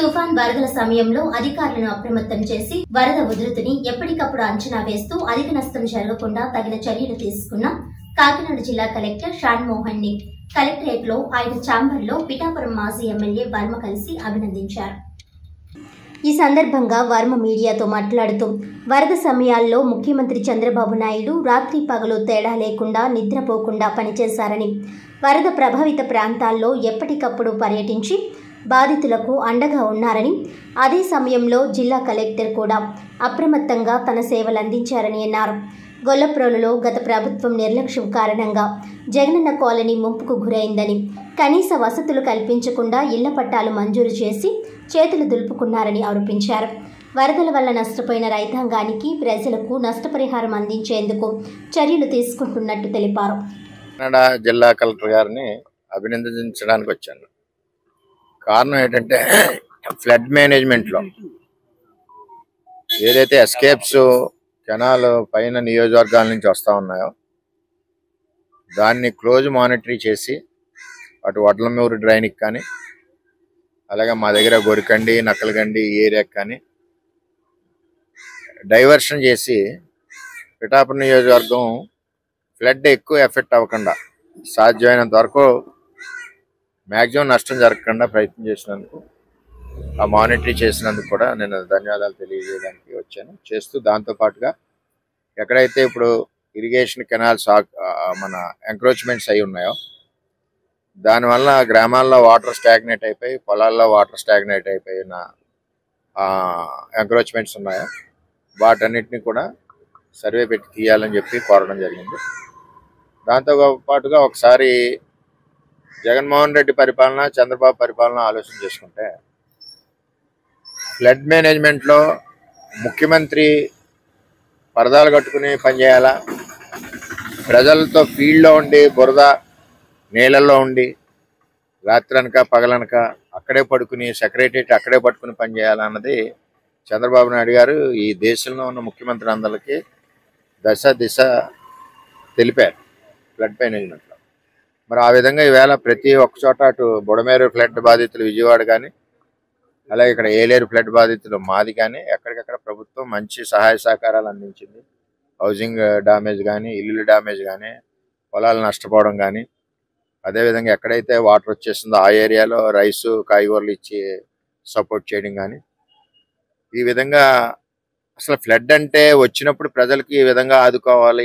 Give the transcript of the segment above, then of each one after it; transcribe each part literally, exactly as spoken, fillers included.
తుఫాన్ వరదల సమయంలో అధికారులను అప్రమత్తం చేసి వరద ఉధృతిని ఎప్పటికప్పుడు అంచనా వేస్తూ అధిక నష్టం జరగకుండా తగిన చర్యలు తీసుకున్న కాకినాడ జిల్లా కలెక్టర్ షాన్ మోహన్ ని కలెక్టరేట్ లో ఆయన ఛాంబర్ లో పిఠాపురం మాజీ ఎమ్మెల్యే వర్మ కలిసి అభినందించారు. ఈ సందర్భంగా వర్మ మీడియాతో మాట్లాడుతూ వరద సమయాల్లో ముఖ్యమంత్రి చంద్రబాబు నాయుడు రాత్రి పగలు తేడా లేకుండా నిద్రపోకుండా పనిచేశారని, వరద ప్రభావిత ప్రాంతాల్లో ఎప్పటికప్పుడు పర్యటించి బాధితులకు అండగా ఉన్నారని, అదే సమయంలో జిల్లా కలెక్టర్ కూడా అప్రమత్తంగా తన సేవలు అందించారని అన్నారు. గొల్లప్రోలులో గత ప్రభుత్వం నిర్లక్ష్యం కారణంగా జగనన్న కాలనీ ముంపుకు గురైందని, కనీస వసతులు కల్పించకుండా ఇళ్ల పట్టాలు మంజూరు చేసి చేతులు దులుపుకున్నారని ఆరోపించారు. వరదల వల్ల నష్టపోయిన రైతాంగానికి ప్రజలకు నష్టపరిహారం అందించేందుకు చర్యలు తీసుకుంటున్నట్టు తెలిపారు. జిల్లా కలెక్టర్ గారిని అభినందించడానికి వచ్చాను. కారణం ఏంటంటే ఫ్లడ్ మేనేజ్మెంట్లో ఏదైతే ఎస్కేప్స్ కెనాల్ పైన నియోజకవర్గాల నుంచి వస్తూ ఉన్నాయో దాన్ని క్లోజ్ మానిటరీ చేసి అటు వడ్లమూరు డ్రైన్కి కానీ అలాగే మా దగ్గర గొరికండి నక్కలగండి ఈ ఏరియాకి కానీ డైవర్షన్ చేసి పిఠాపురం నియోజకవర్గం ఫ్లడ్ ఎక్కువ ఎఫెక్ట్ అవ్వకుండా సాధ్యమైనంత వరకు మ్యాక్సిమం నష్టం జరగకుండా ప్రయత్నం చేసినందుకు, ఆ మానిటరీ చేసినందుకు కూడా నేను ధన్యవాదాలు తెలియజేయడానికి వచ్చాను. చేస్తూ దాంతోపాటుగా ఎక్కడైతే ఇప్పుడు ఇరిగేషన్ కెనాల్స్ మన ఎంక్రోచ్మెంట్స్ అయి ఉన్నాయో దానివల్ల గ్రామాల్లో వాటర్ స్టాగ్నేట్ అయిపోయి పొలాల్లో వాటర్ స్టాగ్నేట్ అయిపోయిన ఎంక్రోచ్మెంట్స్ ఉన్నాయో వాటన్నిటిని కూడా సర్వే పెట్టి తీయాలని చెప్పి కోరడం జరిగింది. దాంతో పాటుగా ఒకసారి జగన్మోహన్ రెడ్డి పరిపాలన చంద్రబాబు పరిపాలన ఆలోచన చేసుకుంటే ఫ్లడ్ మేనేజ్మెంట్లో ముఖ్యమంత్రి పరదాలు కట్టుకుని పనిచేయాలా, ప్రజలతో ఫీల్డ్లో ఉండి బురద నీళ్ళల్లో ఉండి రాత్రనక పగలనక అక్కడే పడుకుని సెక్రటరియట్ అక్కడే పట్టుకుని పనిచేయాలా అన్నది చంద్రబాబు నాయుడు గారు ఈ దేశంలో ఉన్న ముఖ్యమంత్రి అందరికీ దశ దిశ తెలిపారు ఫ్లడ్ మేనేజ్మెంట్లో. మరి ఆ విధంగా ఈవేళ ప్రతి ఒక్క చోట అటు బుడమేరు ఫ్లడ్ బాధితులు విజయవాడ కానీ అలాగే ఇక్కడ ఏలేరు ఫ్లడ్ బాధితులు మాది కానీ ఎక్కడికక్కడ ప్రభుత్వం మంచి సహాయ సహకారాలు అందించింది. హౌసింగ్ డ్యామేజ్ కానీ ఇల్లు డ్యామేజ్ కానీ పొలాలు నష్టపోవడం కానీ అదేవిధంగా ఎక్కడైతే వాటర్ వచ్చేసిందో ఆ ఏరియాలో రైసు కాయగూరలు ఇచ్చి సపోర్ట్ చేయడం కానీ ఈ విధంగా అసలు ఫ్లడ్ అంటే వచ్చినప్పుడు ప్రజలకి ఈ విధంగా ఆదుకోవాలి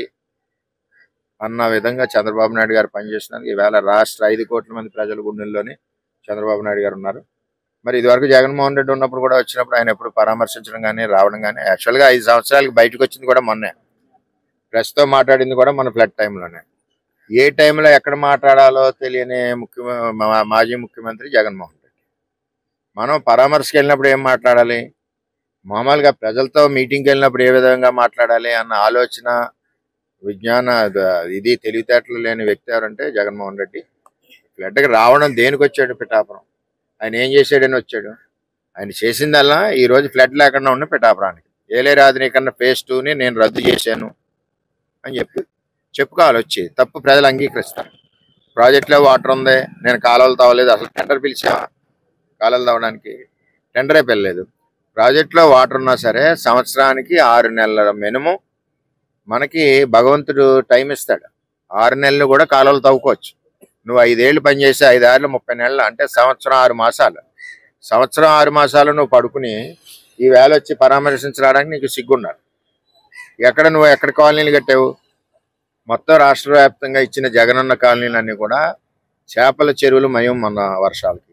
అన్న విధంగా చంద్రబాబు నాయుడు గారు పనిచేస్తున్నారు. ఈవేళ రాష్ట్ర ఐదు కోట్ల మంది ప్రజల గుండెల్లోనే చంద్రబాబు నాయుడు గారు ఉన్నారు. మరి ఇదివరకు జగన్మోహన్ రెడ్డి ఉన్నప్పుడు కూడా వచ్చినప్పుడు ఆయన ఎప్పుడు పరామర్శించడం కానీ రావడం కానీ, యాక్చువల్గా ఐదు సంవత్సరాలకి బయటకు వచ్చింది కూడా మొన్నే, ప్రెస్తో మాట్లాడింది కూడా మన ఫ్లడ్ టైంలోనే. ఏ టైంలో ఎక్కడ మాట్లాడాలో తెలియని ముఖ్య మాజీ ముఖ్యమంత్రి జగన్మోహన్ రెడ్డి. మనం పరామర్శకు వెళ్ళినప్పుడు ఏం మాట్లాడాలి, మామూలుగా ప్రజలతో మీటింగ్కి వెళ్ళినప్పుడు ఏ విధంగా మాట్లాడాలి అన్న ఆలోచన విజ్ఞాన ఇది తెలివితేటలు లేని వ్యక్తి ఎవరంటే జగన్మోహన్ రెడ్డి. ఫ్లడ్కి రావడం దేనికి వచ్చాడు పిఠాపురం, ఆయన ఏం చేశాడని వచ్చాడు, ఆయన చేసిందల్లా ఈరోజు ఫ్లడ్ లేకుండా ఉన్న పిఠాపురానికి ఏలేరు ఆధునీకరణ ఫేజ్ టూని నేను రద్దు చేశాను అని చెప్పి చెప్పుకోవాలి. వచ్చి తప్పు ప్రజలు అంగీకరిస్తారు. ప్రాజెక్టులో వాటర్ ఉంది, నేను కాలువలు తవ్వలేదు, అసలు టెండర్ పిలిచా కాలువలు తవ్వడానికి టెండరే పిల్లలేదు. ప్రాజెక్టులో వాటర్ ఉన్నా సరే సంవత్సరానికి ఆరు నెలల మినిమం మనకి భగవంతుడు టైం ఇస్తాడు. ఆరు నెలలు కూడా కాలువలు తవ్వుకోవచ్చు. నువ్వు ఐదేళ్ళు పనిచేసి ఐదారులు ముప్పై నెలలు అంటే సంవత్సరం ఆరు మాసాలు సంవత్సరం ఆరు మాసాలు నువ్వు పడుకుని ఈ వేళ వచ్చి పరామర్శించడానికి నీకు సిగ్గున్నారు. ఎక్కడ నువ్వు ఎక్కడ కాలనీలు కట్టావు? మొత్తం రాష్ట్ర వ్యాప్తంగా ఇచ్చిన జగనన్న కాలనీలన్నీ కూడా చేపల చెరువులు మయం మన వర్షాలకి.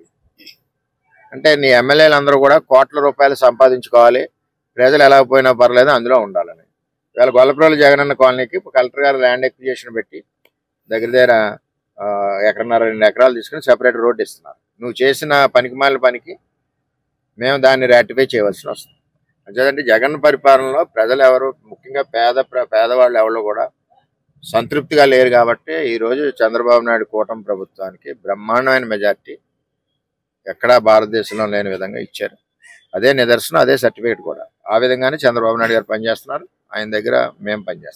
అంటే నీ ఎమ్మెల్యేలు అందరూ కూడా కోట్ల రూపాయలు సంపాదించుకోవాలి, ప్రజలు ఎలా పోయినా పర్లేదు అందులో ఉండాలని. ఇవాళ గొల్లప్రోలు జగనన్న కాలనీకి కలెక్టర్ గారు ల్యాండ్ ఎక్విజిషన్ పెట్టి దగ్గర దగ్గర ఎకరన్నర రెండు ఎకరాలు తీసుకుని సెపరేట్ రోడ్డు ఇస్తున్నారు. నువ్వు చేసిన పనికిమాలిన పనికి మేము దాన్ని రాటిఫై చేయవలసి వస్తుంది. అంతేదంటే జగన్ పరిపాలనలో ప్రజలు ఎవరు, ముఖ్యంగా పేద పేదవాళ్ళు ఎవరు కూడా సంతృప్తిగా లేరు. కాబట్టి ఈరోజు చంద్రబాబు నాయుడు కూటమి ప్రభుత్వానికి బ్రహ్మాండమైన మెజార్టీ ఎక్కడా భారతదేశంలో లేని విధంగా ఇచ్చారు. అదే నిదర్శనం, అదే సర్టిఫికేట్ కూడా. ఆ విధంగానే చంద్రబాబు నాయుడు గారు పనిచేస్తున్నారు. ఆయన దగ్గర మేము పనిచేస్తాం.